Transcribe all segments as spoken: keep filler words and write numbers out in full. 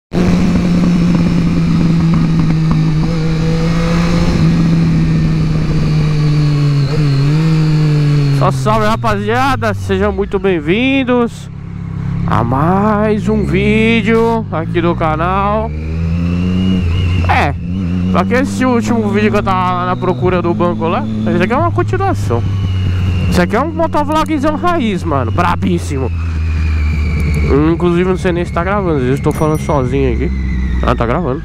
Só salve, rapaziada, sejam muito bem-vindos a mais um vídeo aqui do canal. É, pra que esse último vídeo que eu tava na procura do banco lá, esse aqui é uma continuação. Isso aqui é um motovlogzão raiz, mano, brabíssimo. Inclusive não sei nem se tá gravando, às vezes eu tô falando sozinho aqui. Ah, tá gravando.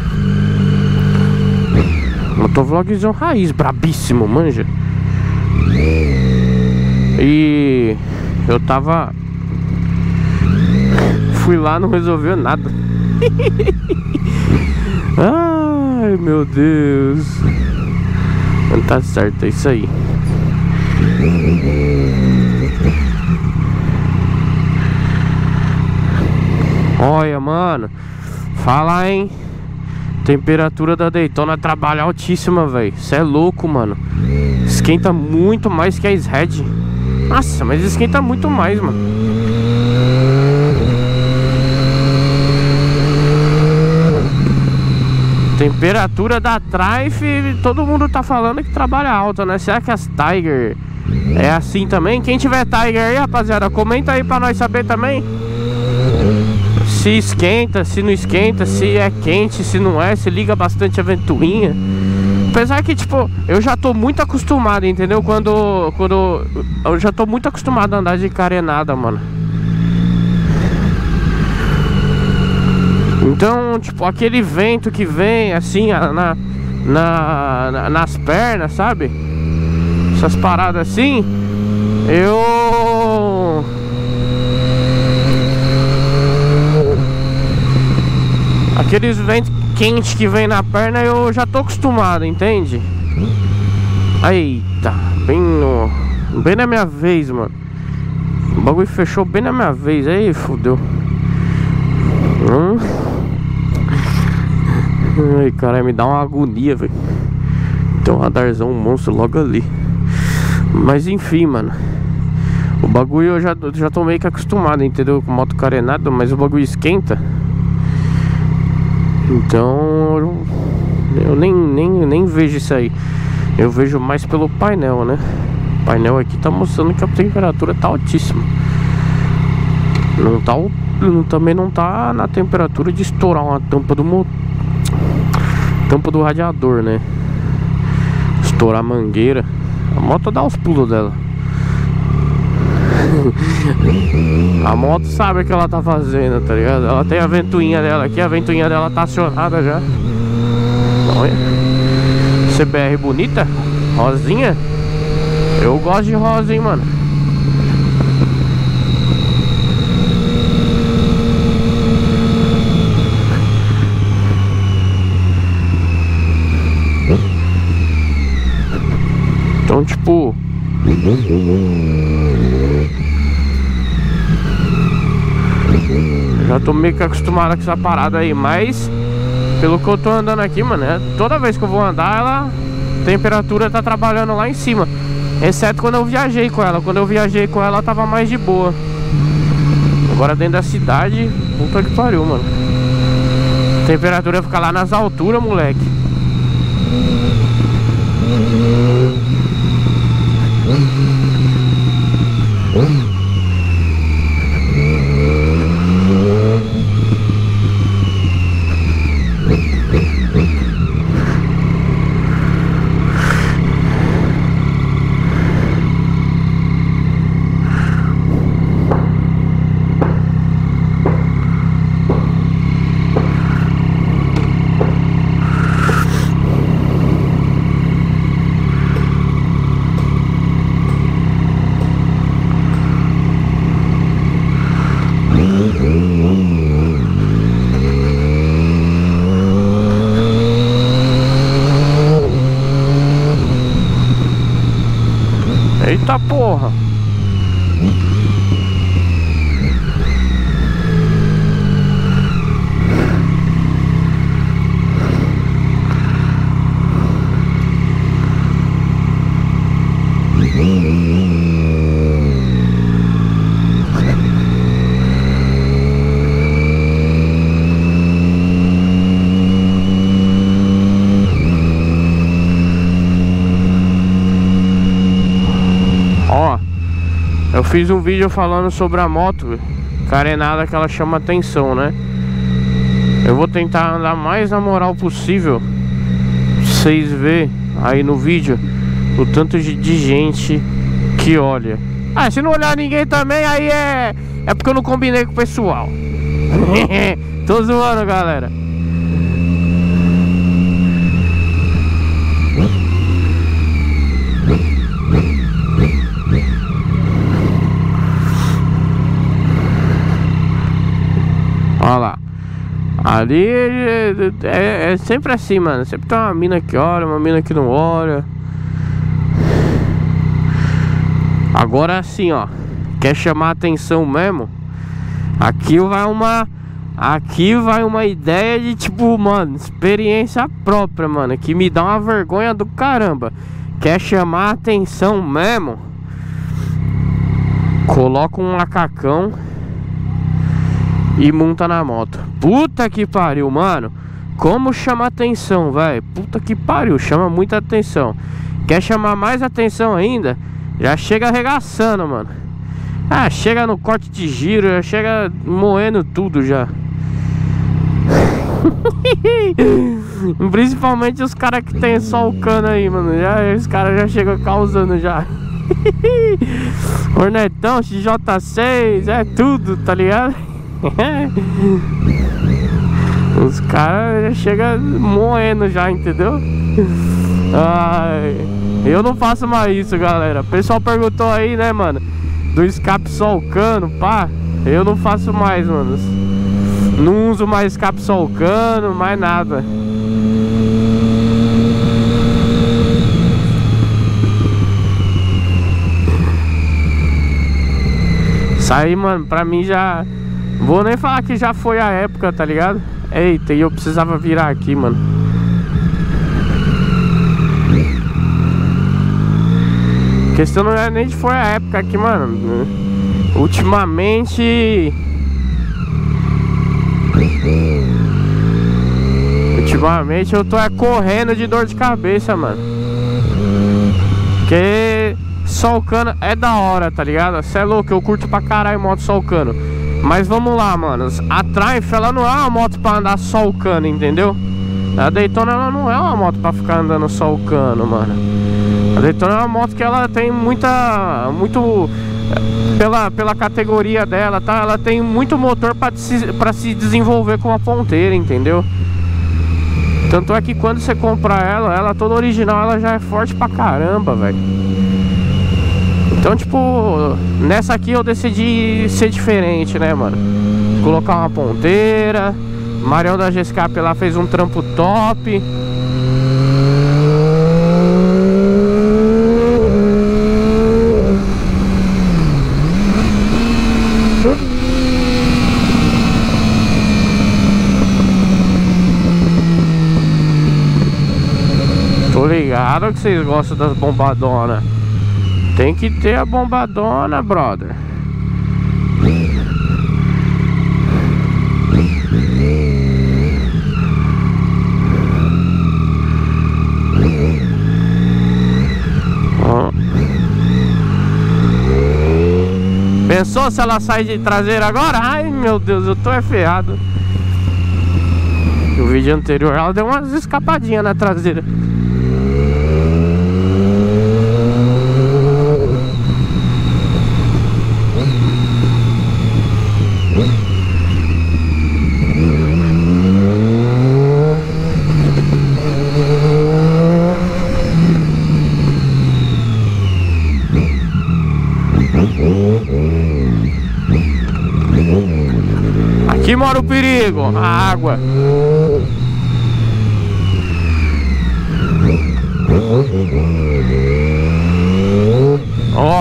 Motovlogzão raiz, brabíssimo, manja. E eu tava... Fui lá, não resolveu nada. Ai, meu Deus. Não tá certo, é isso aí. Olha, mano, fala, hein. Temperatura da Daytona trabalha altíssima, velho. Cê é louco, mano. Esquenta muito mais que a S-Red. Nossa, mas esquenta muito mais, mano. Temperatura da Trife, todo mundo tá falando que trabalha alta, né? Será que as Tiger é assim também? Quem tiver Tiger aí, rapaziada, comenta aí pra nós saber também. Se esquenta, se não esquenta, se é quente, se não é, se liga bastante a ventoinha. Apesar que, tipo, eu já tô muito acostumado, entendeu? Quando, quando eu já tô muito acostumado a andar de carenada, mano. Então, tipo, aquele vento que vem, assim, na, na, na nas pernas, sabe? Essas paradas assim, eu... Aqueles ventos quentes que vem na perna eu já tô acostumado, entende? Eita, bem no... Bem na minha vez, mano. O bagulho fechou bem na minha vez. Aí, fodeu. Hum. Ai, caralho, me dá uma agonia, velho. Tem um radarzão, um monstro logo ali. Mas enfim, mano. O bagulho eu já, já tô meio que acostumado, entendeu? Com moto carenada, mas o bagulho esquenta. Então eu nem, nem, nem vejo isso aí. Eu vejo mais pelo painel, né? O painel aqui tá mostrando que a temperatura tá altíssima. Não tá, não, também não tá na temperatura de estourar uma tampa do motor, tampa do radiador, né? Estourar a mangueira. A moto dá os pulos dela. A moto sabe o que ela tá fazendo, tá ligado? Ela tem a ventoinha dela aqui, a ventoinha dela tá acionada já. Olha, C B R bonita, rosinha. Eu gosto de rosa, hein, mano. Então, tipo, já tô meio que acostumado com essa parada aí. Mas pelo que eu tô andando aqui, mano, é, toda vez que eu vou andar, ela, a temperatura tá trabalhando lá em cima. Exceto quando eu viajei com ela. Quando eu viajei com ela, ela tava mais de boa. Agora dentro da cidade, puta que pariu, mano. A temperatura fica lá nas alturas, moleque. fiz um vídeo falando sobre a moto carenada, que ela chama atenção, né? Eu vou tentar andar mais na moral possível. Vocês verem aí no vídeo o tanto de, de gente que olha. Ah, se não olhar ninguém também, aí é É porque eu não combinei com o pessoal. Tô zoando, galera. Olha lá. Ali é, é, é sempre assim, mano. Sempre tem uma mina que olha, uma mina que não olha. Agora assim, ó, quer chamar atenção mesmo? Aqui vai uma Aqui vai uma ideia de tipo, mano, experiência própria, mano, que me dá uma vergonha do caramba. Quer chamar atenção mesmo? Coloca um macacão e monta na moto. Puta que pariu, mano. Como chama atenção, velho? Puta que pariu, chama muita atenção. Quer chamar mais atenção ainda? Já chega arregaçando, mano. Ah, chega no corte de giro, já chega moendo tudo já. Principalmente os caras que tem só o cano aí, mano. Já, os caras já chegam causando já. Hornetão, X J seis, é tudo, tá ligado? Os caras já chegam moendo já, entendeu? Ai, eu não faço mais isso, galera. O pessoal perguntou aí, né, mano, do escape solcando, pá. Eu não faço mais, mano. Não uso mais escape solcando, mais nada. Isso aí, mano, pra mim já... Vou nem falar que já foi a época, tá ligado? Eita, e eu precisava virar aqui, mano. A questão não é nem de foi a época aqui, mano. Ultimamente... Ultimamente eu tô é, correndo de dor de cabeça, mano. Porque solcando é da hora, tá ligado? Cê é louco, eu curto pra caralho moto solcando. Mas vamos lá, mano. A Triumph, ela não é uma moto pra andar solcando, entendeu? A Daytona, ela não é uma moto pra ficar andando solcando, mano. A Daytona é uma moto que ela tem muita... Muito... Pela, pela categoria dela, tá? Ela tem muito motor pra se, pra se desenvolver com a ponteira, entendeu? Tanto é que quando você compra ela, ela toda original, ela já é forte pra caramba, velho. Então, tipo, nessa aqui eu decidi ser diferente, né, mano? Colocar uma ponteira. Marião da G-Escape lá fez um trampo top. Tô ligado que vocês gostam das bombadonas. Tem que ter a bombadona, brother. Ó. Pensou se ela sai de traseira agora? Ai, meu Deus, eu tô é ferrado. No vídeo anterior ela deu umas escapadinhas na traseira. Aqui mora o perigo, a água. Ó.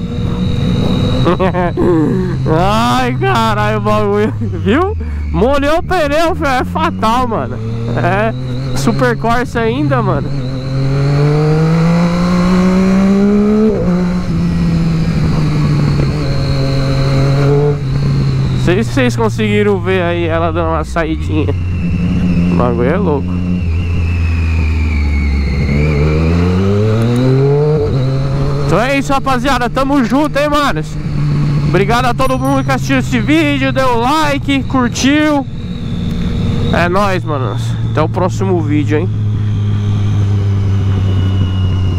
Ai, caralho, o bagulho. Viu? Molhou o pneu, filho. É fatal, mano. É Super Corsa ainda, mano. Não sei se vocês conseguiram ver aí ela dando uma saidinha. O bagulho é louco. Então é isso, rapaziada. Tamo junto, hein, manos. Obrigado a todo mundo que assistiu esse vídeo, deu like, curtiu. É nóis, manos. Até o próximo vídeo, hein?